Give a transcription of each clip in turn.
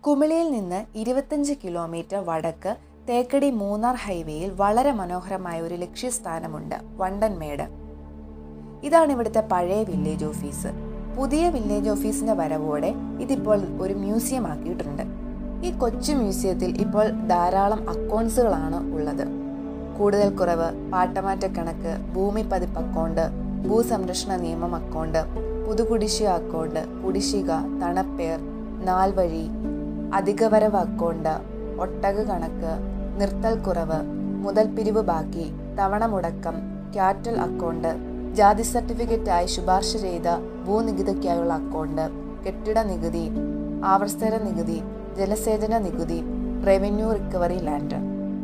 കുമിളിയിൽ നിന്ന് 25 കിലോമീറ്റർ വടക്ക് തേക്കടി മൂന്നാർ ഹൈവേയിൽ വളരെ മനോഹരമായ ഒരു ലക്ഷ്യസ്ഥാനമുണ്ട്, വണ്ടൻമേട്. ഇതാണ് ഇവിടുത്തെ പഴയ വില്ലേജ് ഓഫീസ്. പുതിയ വില്ലേജ് ഓഫീസിന്റെ വരവോടെ ഇതിപ്പോൾ ഒരു മ്യൂസിയം ആക്കിയിട്ടുണ്ട്. ഈ കൊച്ചു മ്യൂസിയത്തിൽ ഇപ്പോൾ ധാരാളം അക്കൗണ്ട്സുകളാണ് ഉള്ളത്. കൂടുതൽ കുറവ്, പാട്ടമാറ്റക്കണക്ക്, ഭൂമി പതിപ്പ് അക്കൗണ്ട്, ഭൂസംരക്ഷണ നിയമം അക്കൗണ്ട്, പുതുകുടിശ്ശിക അക്കൗണ്ട്, കുടിശ്ശിക, തണപ്പേർ, നാൽവഴി, അധികവരവ് അക്കൗണ്ട്, ഒട്ടക കണക്ക്, നിർത്തൽ കുറവ്, മുതൽ പിരിവ് ബാക്കി, തവണ മുടക്കം, ക്യാറ്റൽ അക്കൗണ്ട്, ജാതി സർട്ടിഫിക്കറ്റായി ശുപാർശ ചെയ്ത ഭൂനികുതിക്കായുള്ള അക്കൗണ്ട്, കെട്ടിട നികുതി, ആവർത്തന നികുതി, ജലസേചന നികുതി, റവന്യൂ റിക്കവറി ലാൻഡ്.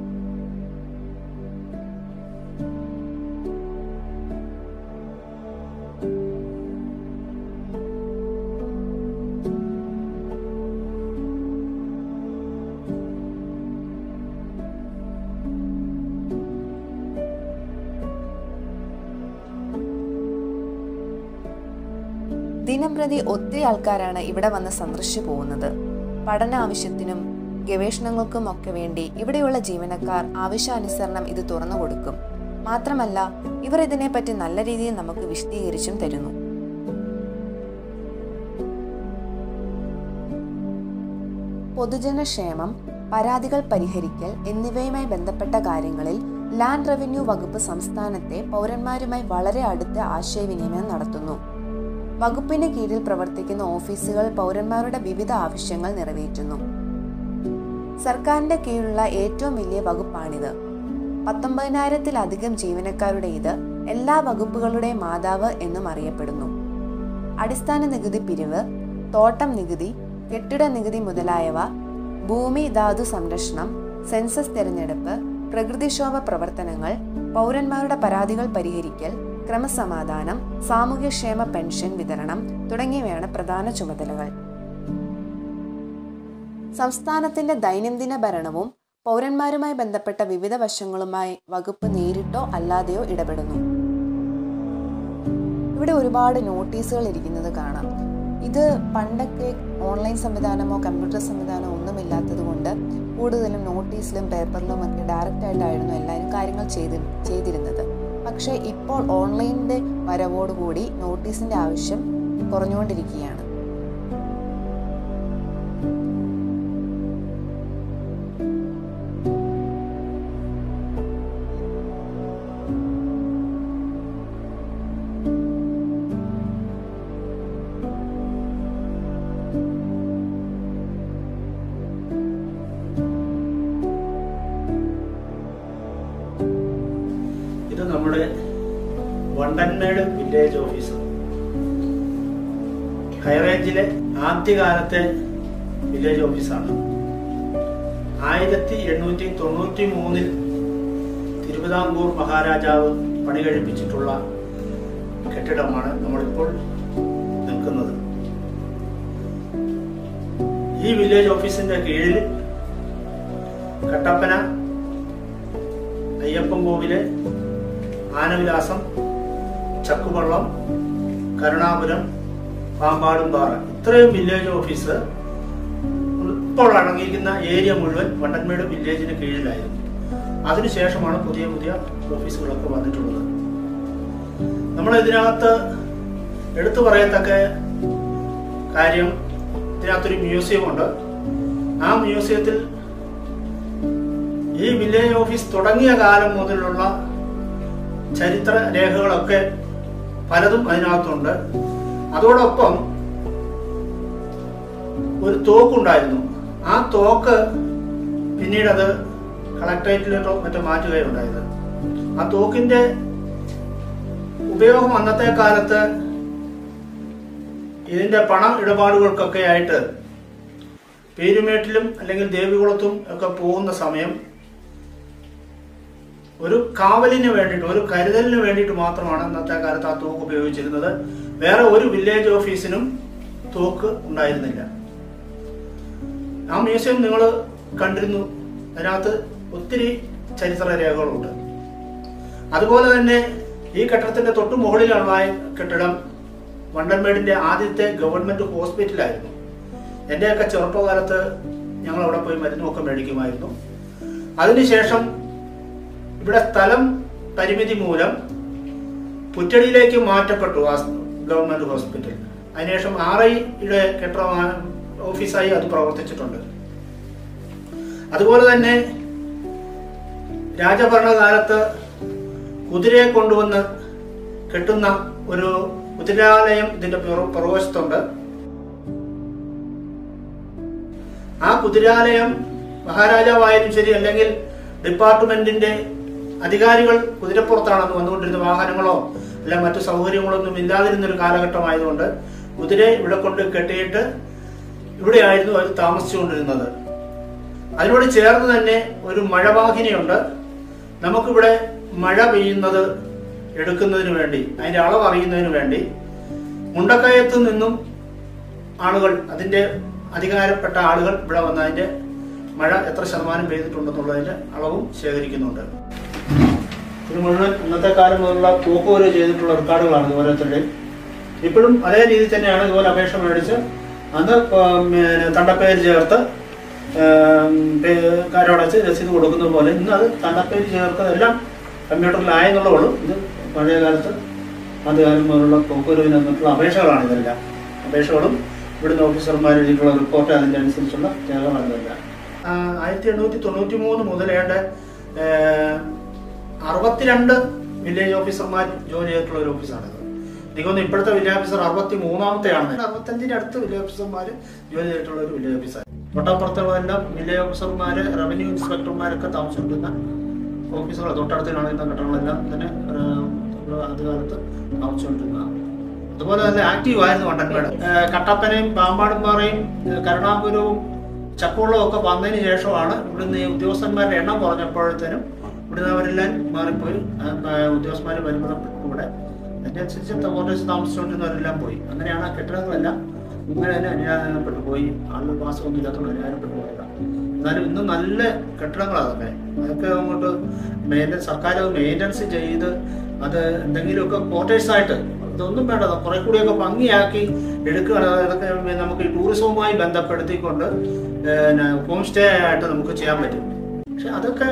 ദിനംപ്രതി ഒത്തിരി ആൾക്കാരാണ് ഇവിടെ വന്ന് സന്ദർശിച്ചു പോകുന്നത്. പഠന ആവശ്യത്തിനും ഗവേഷണങ്ങൾക്കും ഒക്കെ വേണ്ടി ഇവിടെയുള്ള ജീവനക്കാർ ആവശ്യാനുസരണം ഇത് തുറന്നു കൊടുക്കും. മാത്രമല്ല, ഇവർ ഇതിനെപ്പറ്റി നല്ല രീതിയിൽ നമുക്ക് വിശദീകരിച്ചും തരുന്നു. പൊതുജനക്ഷേമം, പരാതികൾ പരിഹരിക്കൽ എന്നിവയുമായി ബന്ധപ്പെട്ട കാര്യങ്ങളിൽ ലാൻഡ് റവന്യൂ വകുപ്പ് സംസ്ഥാനത്തെ പൗരന്മാരുമായി വളരെ അടുത്ത ആശയവിനിമയം നടത്തുന്നു. വകുപ്പിന് കീഴിൽ പ്രവർത്തിക്കുന്ന ഓഫീസുകൾ പൗരന്മാരുടെ വിവിധ ആവശ്യങ്ങൾ നിറവേറ്റുന്നു. സർക്കാരിന്റെ കീഴിലുള്ള ഏറ്റവും വലിയ വകുപ്പാണിത്. 19,000-ത്തിലധികം ജീവനക്കാരുടെ ഇത് എല്ലാ വകുപ്പുകളുടെയും മാതാവ് എന്നും അറിയപ്പെടുന്നു. അടിസ്ഥാന നികുതി പിരിവ്, തോട്ടം നികുതി, കെട്ടിട നികുതി മുതലായവ, ഭൂമി ധാതു സംരക്ഷണം, സെൻസസ് തെരഞ്ഞെടുപ്പ്, പ്രകൃതിക്ഷോഭ പ്രവർത്തനങ്ങൾ, പൗരന്മാരുടെ പരാതികൾ പരിഹരിക്കൽ, ക്രമസമാധാനം, സാമൂഹ്യക്ഷേമ പെൻഷൻ വിതരണം തുടങ്ങിയവയാണ് പ്രധാന ചുമതലകൾ. സംസ്ഥാനത്തിന്റെ ദൈനംദിന ഭരണവും പൗരന്മാരുമായി ബന്ധപ്പെട്ട വിവിധ വശങ്ങളുമായി വകുപ്പ് നേരിട്ടോ അല്ലാതെയോ ഇടപെടുന്നു. ഇവിടെ ഒരുപാട് നോട്ടീസുകൾ ഇരിക്കുന്നത് കാണാം. ഇത് പണ്ടൊക്കെ ഓൺലൈൻ സംവിധാനമോ കമ്പ്യൂട്ടർ സംവിധാനമോ ഒന്നുമില്ലാത്തത് കൊണ്ട് കൂടുതലും നോട്ടീസിലും പേപ്പറിലും ഒക്കെ ഡയറക്റ്റ് ആയിട്ടായിരുന്നു എല്ലാവരും കാര്യങ്ങൾ ചെയ്തിരുന്നത്. പക്ഷേ ഇപ്പോൾ ഓൺലൈനിന്റെ വരവോടുകൂടി നോട്ടീസിന്റെ ആവശ്യം കുറഞ്ഞുകൊണ്ടിരിക്കുകയാണ്. ഇത് നമ്മുടെ വണ്ടൻമേട് വില്ലേജ് ഓഫീസ്. ഹൈറേഞ്ചിലെ ആദ്യകാലത്തെ വില്ലേജ് ഓഫീസാണ്. 1893 തിരുവിതാംകൂർ മഹാരാജാവ് പണി കഴിപ്പിച്ചിട്ടുള്ള കെട്ടിടമാണ് നമ്മളിപ്പോൾ നിൽക്കുന്നത്. ഈ വില്ലേജ് ഓഫീസിന്റെ കീഴിൽ കട്ടപ്പന, അയ്യപ്പൻകോവില്, ആനവിലാസം, ചക്കുവള്ളം, കരുണാപുരം, പാമ്പാടുംപാറ ഇത്രയും വില്ലേജ് ഓഫീസ് ഇപ്പോൾ അടങ്ങിയിരിക്കുന്ന ഏരിയ മുഴുവൻ വണ്ടൻമേട് വില്ലേജിന് കീഴിലായിരുന്നു. അതിനുശേഷമാണ് പുതിയ പുതിയ ഓഫീസുകളൊക്കെ വന്നിട്ടുള്ളത്. നമ്മൾ ഇതിനകത്ത് എടുത്തു പറയത്തക്ക കാര്യം, ഇതിനകത്തൊരു മ്യൂസിയം ഉണ്ട്. ആ മ്യൂസിയത്തിൽ ഈ വില്ലേജ് ഓഫീസ് തുടങ്ങിയ കാലം മുതലുള്ള ചരിത്ര രേഖകളൊക്കെ പലതും അതിനകത്തുണ്ട്. അതോടൊപ്പം ഒരു തോക്കുണ്ടായിരുന്നു. ആ തോക്ക് പിന്നീട് അത് കളക്ടറേറ്റിലോ മറ്റോ മാറ്റുകയുണ്ടായത്. ആ തോക്കിന്റെ ഉപയോഗം അന്നത്തെ കാലത്ത് ഇതിന്റെ പണം ഇടപാടുകൾക്കൊക്കെ ആയിട്ട് പേരുമേട്ടിലും അല്ലെങ്കിൽ ദേവികുളത്തും ഒക്കെ പോകുന്ന സമയം ഒരു കാവലിന് വേണ്ടിയിട്ട്, ഒരു കരുതലിന് വേണ്ടിയിട്ട് മാത്രമാണ് അന്നത്തെ കാലത്ത് ആ തോക്ക് ഉപയോഗിച്ചിരുന്നത്. വേറെ ഒരു വില്ലേജ് ഓഫീസിനും തോക്ക് ഉണ്ടായിരുന്നില്ല. ആ മ്യൂസിയം നിങ്ങൾ കണ്ടിരുന്നു. അതിനകത്ത് ഒത്തിരി ചരിത്ര രേഖകളുണ്ട്. അതുപോലെ തന്നെ ഈ കെട്ടിടത്തിന്റെ തൊട്ടു മുകളിലുള്ള കെട്ടിടം വണ്ടൻമേടിന്റെ ആദ്യത്തെ ഗവൺമെന്റ് ഹോസ്പിറ്റലായിരുന്നു. എൻ്റെയൊക്കെ ചെറുപ്പകാലത്ത് ഞങ്ങൾ അവിടെ പോയി മരുന്നൊക്കെ മേടിക്കുമായിരുന്നു. അതിനുശേഷം ഇവിടെ സ്ഥലം പരിമിതി മൂലം പുറ്റടിയിലേക്ക് മാറ്റപ്പെട്ടു ആ ഗവൺമെന്റ് ഹോസ്പിറ്റൽ. അതിനുശേഷം RIയുടെ കെട്ടിട ഓഫീസായി അത് പ്രവർത്തിച്ചിട്ടുണ്ട്. അതുപോലെ തന്നെ രാജഭരണകാലത്ത് കുതിരയെ കൊണ്ടുവന്ന് കെട്ടുന്ന ഒരു കുതിരാലയം ഇതിന്റെ പുറവശത്തുണ്ട്. ആ കുതിരാലയം മഹാരാജാവായാലും ശരി, അല്ലെങ്കിൽ ഡിപ്പാർട്ട്മെന്റിന്റെ അധികാരികൾ കുതിരപ്പുറത്താണ് വന്നുകൊണ്ടിരുന്ന. വാഹനങ്ങളോ അല്ല മറ്റു സൗകര്യങ്ങളോ ഒന്നും ഇല്ലാതിരുന്നൊരു കാലഘട്ടമായതുകൊണ്ട് കുതിരയെ ഇവിടെ കൊണ്ട് കെട്ടിയിട്ട് ഇവിടെയായിരുന്നു അവർ താമസിച്ചുകൊണ്ടിരുന്നത്. അതിനോട് ചേർന്ന് തന്നെ ഒരു മഴവാഹിനിയുണ്ട്. നമുക്കിവിടെ മഴ പെയ്യുന്നത് എടുക്കുന്നതിന് വേണ്ടി, അതിന്റെ അളവ് അറിയുന്നതിന് വേണ്ടി മുണ്ടക്കയത്ത് നിന്നും ആളുകൾ, അതിന്റെ അധികാരപ്പെട്ട ആളുകൾ ഇവിടെ വന്ന് അതിന്റെ മഴ എത്ര ശതമാനം പെയ്തിട്ടുണ്ടെന്നുള്ളതിന്റെ അളവും ശേഖരിക്കുന്നുണ്ട്. ഇത് മുഴുവൻ ഇന്നത്തെ കാലം മുതലുള്ള പോക്കുവരെ ചെയ്തിട്ടുള്ള റെക്കോർഡുകളാണ് ഓരോരുത്തരുടെയും. ഇപ്പോഴും അതേ രീതി തന്നെയാണ്. ഇതുപോലെ അപേക്ഷ മേടിച്ച് അന്ന് തണ്ടപ്പേര് ചേർത്ത് കാരോടച്ച് രസീത് കൊടുക്കുന്നത് പോലെ ഇന്ന് അത് തണ്ടപ്പേര് ചേർത്തതെല്ലാം കമ്പ്യൂട്ടറിലായെന്നുള്ളൂ. ഇത് പഴയ കാലത്ത് ആദ്യകാലം മുതലുള്ള പോക്കുവരവിന് വന്നിട്ടുള്ള അപേക്ഷകളാണ് ഇതെല്ലാം. അപേക്ഷകളും ഇവിടുന്ന് ഓഫീസർമാർ എഴുതിയിട്ടുള്ള റിപ്പോർട്ട് അതിൻ്റെ അനുസരിച്ചുള്ള രേഖകളാണ് ഇതെല്ലാം. 1893 മുതൽ 62 വില്ലേജ് ഓഫീസർമാർ ജോലി ചെയ്തിട്ടുള്ള ഒരു ഓഫീസാണിത്. എനിക്കൊന്ന് ഇപ്പോഴത്തെ വില്ലേജ് ഓഫീസർ 63ാമത്തെയാണ്. 65-ന്റെ അടുത്ത് വില്ലേജ് ഓഫീസർമാർ ജോലി ചെയ്തിട്ടുള്ള ഒരു വില്ലേജ് ഓഫീസർ. തൊട്ടപ്പുറത്തുള്ളതെല്ലാം വില്ലേജ് ഓഫീസർമാര്, റവന്യൂ ഇൻസ്പെക്ടർമാരൊക്കെ താമസിച്ചിരിക്കുന്ന ഓഫീസുകൾ. തൊട്ടടുത്ത് കാണുന്ന കെട്ടിടങ്ങളെല്ലാം തന്നെ ആദ്യകാലത്ത് താമസിച്ചുകൊണ്ടിരുന്നതാണ്. അതുപോലെ തന്നെ ആക്റ്റീവ് ആയിരുന്നു വണ്ടൻമേട്. കട്ടപ്പനയും പാമ്പാടുംപാറയും കരുണാപുരവും ചക്കുളവും ഒക്കെ വന്നതിന് ശേഷമാണ് ഇവിടുന്ന് ഈ ഉദ്യോഗസ്ഥന്മാരുടെ എണ്ണം കുറഞ്ഞപ്പോഴത്തേനും ഇവിടുന്ന് അവരെല്ലാം മാറിപ്പോയി. ഉദ്യോഗസ്ഥന്മാർ വരുമ്പോഴപ്പെട്ടു ഇവിടെ. അതിനനുസരിച്ച് കോട്ടേഴ്സ് താമസിച്ചുകൊണ്ടിരുന്നവരെല്ലാം പോയി. അങ്ങനെയാണ് ആ കെട്ടിടങ്ങളെല്ലാം ഇങ്ങനെ തന്നെ അനുയാനപ്പെട്ടു പോയി. ആളുകൾ വാസമൊന്നും ഇല്ലാത്തതുകൊണ്ട് അനുയാനപ്പെട്ടു പോയില്ല. എന്നാലും ഇന്നും നല്ല കെട്ടിടങ്ങളാണ് അതൊക്കെ. അതൊക്കെ അങ്ങോട്ട് സർക്കാർ മെയിൻ്റനൻസ് ചെയ്ത് അത് എന്തെങ്കിലുമൊക്കെ കോട്ടേഴ്സായിട്ട് ഇതൊന്നും വേണ്ട, കുറെ കൂടിയൊക്കെ ഭംഗിയാക്കി എടുക്കുകയാണ്. അതൊക്കെ നമുക്ക് ഈ ടൂറിസവുമായി ബന്ധപ്പെടുത്തിക്കൊണ്ട് ഹോം സ്റ്റേ ആയിട്ട് നമുക്ക് ചെയ്യാൻ പറ്റും. പക്ഷെ അതൊക്കെ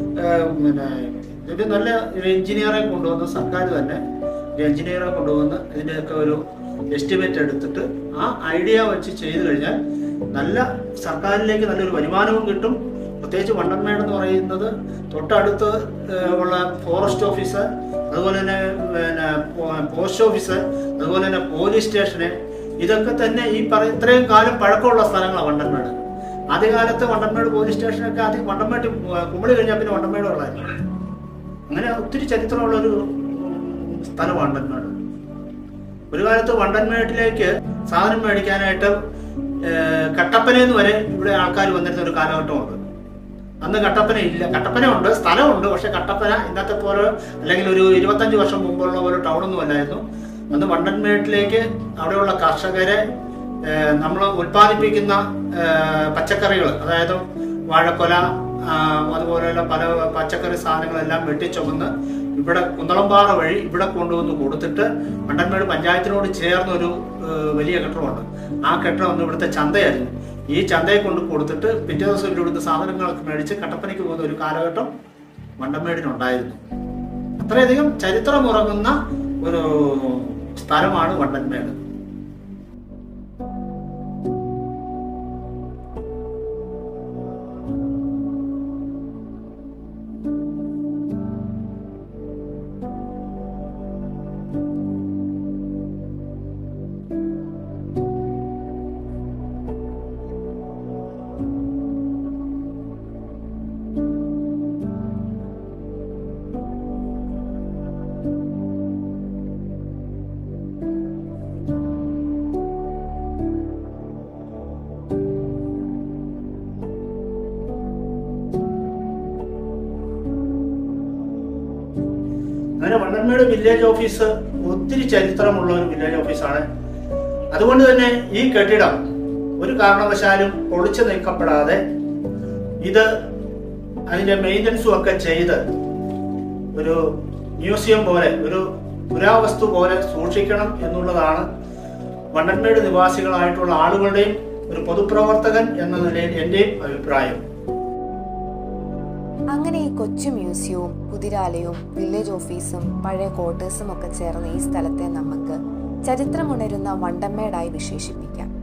ഇത് നല്ല ഒരു എഞ്ചിനീയറെ കൊണ്ടുവന്ന്, സർക്കാർ തന്നെ ഒരു എഞ്ചിനീയറെ കൊണ്ടുവന്ന് ഇതിൻ്റെയൊക്കെ ഒരു എസ്റ്റിമേറ്റ് എടുത്തിട്ട് ആ ഐഡിയ വെച്ച് ചെയ്തു കഴിഞ്ഞാൽ നല്ല സർക്കാരിലേക്ക് നല്ലൊരു വരുമാനവും കിട്ടും. പ്രത്യേകിച്ച് വണ്ടൻമേട് എന്ന് പറയുന്നത് തൊട്ടടുത്ത് ഉള്ള ഫോറസ്റ്റ് ഓഫീസ്, അതുപോലെ തന്നെ പോസ്റ്റ് ഓഫീസ്, അതുപോലെ തന്നെ പോലീസ് സ്റ്റേഷന്, ഇതൊക്കെ തന്നെ ഈ ഇത്രയും കാലം പഴക്കമുള്ള സ്ഥലങ്ങളാണ് വണ്ടൻമേട്. ആദ്യകാലത്ത് വണ്ടൻമേട് പോലീസ് സ്റ്റേഷനൊക്കെ ആദ്യം വണ്ടൻമേട് കുമ്പളി കഴിഞ്ഞാൽ പിന്നെ വണ്ടൻമേട് ഉള്ളായിരുന്നു. അങ്ങനെ ഒത്തിരി ചരിത്രമുള്ളൊരു സ്ഥലമാണ് വണ്ടൻമേട്. ഒരു കാലത്ത് വണ്ടൻമേട്ടിലേക്ക് സാധനം മേടിക്കാനായിട്ട് കട്ടപ്പനയെന്ന് വരെ ഇവിടെ ആൾക്കാർ വന്നിരുന്ന ഒരു കാലഘട്ടമുണ്ട്. അന്ന് കട്ടപ്പന ഇല്ല. കട്ടപ്പന ഉണ്ട്, സ്ഥലമുണ്ട്. പക്ഷെ കട്ടപ്പന ഇന്നത്തെ പോലെ, അല്ലെങ്കിൽ ഒരു 25 വർഷം മുമ്പുള്ള ഒരു ടൗണൊന്നും അല്ലായിരുന്നു. അന്ന് വണ്ടൻമേട്ടിലേക്ക് അവിടെയുള്ള കർഷകരെ നമ്മൾ ഉൽപ്പാദിപ്പിക്കുന്ന പച്ചക്കറികൾ, അതായത് വാഴക്കൊല, അതുപോലെയുള്ള പല പച്ചക്കറി സാധനങ്ങളെല്ലാം വെട്ടിച്ചുമന്ന് ഇവിടെ കുന്തളംപാറ വഴി ഇവിടെ കൊണ്ടുവന്ന് കൊടുത്തിട്ട് വണ്ടൻമേട് പഞ്ചായത്തിനോട് ചേർന്നൊരു വലിയ കെട്ടിടമുണ്ട്. ആ കെട്ടിടം ഒന്ന് ഇവിടുത്തെ ചന്തയായിരുന്നു. ഈ ചന്തയെ കൊണ്ട് കൊടുത്തിട്ട് പിറ്റേ ദിവസം ഇവിടുത്തെ സാധനങ്ങളൊക്കെ മേടിച്ച് കട്ടപ്പനയ്ക്ക് പോകുന്ന ഒരു കാലഘട്ടം വണ്ടൻമേടിനുണ്ടായിരുന്നു. അത്രയധികം ചരിത്രമുറങ്ങുന്ന ഒരു സ്ഥലമാണ് വണ്ടൻമേട്. അങ്ങനെ വണ്ടൻമേട് വില്ലേജ് ഓഫീസ് ഒത്തിരി ചരിത്രമുള്ള ഒരു വില്ലേജ് ഓഫീസാണ്. അതുകൊണ്ട് തന്നെ ഈ കെട്ടിടം ഒരു കാരണവശാലും പൊളിച്ചു നീക്കപ്പെടാതെ ഇത് അതിന്റെ മെയിൻ്റനൻസും ഒക്കെ ചെയ്ത് ഒരു മ്യൂസിയം പോലെ, ഒരു പുരാവസ്തു പോലെ സൂക്ഷിക്കണം എന്നുള്ളതാണ് വണ്ടൻമേട് നിവാസികളായിട്ടുള്ള ആളുകളുടെയും ഒരു പൊതുപ്രവർത്തകൻ എന്ന നിലയിൽ എൻ്റെയും അഭിപ്രായം. അങ്ങനെ ഈ കൊച്ചു മ്യൂസിയവും കുതിരാലയവും വില്ലേജ് ഓഫീസും പഴയ ക്വാർട്ടേഴ്സും ഒക്കെ ചേർന്ന ഈ സ്ഥലത്തെ നമുക്ക് ചരിത്രമുണരുന്ന വണ്ടൻമേടായി വിശേഷിപ്പിക്കാം.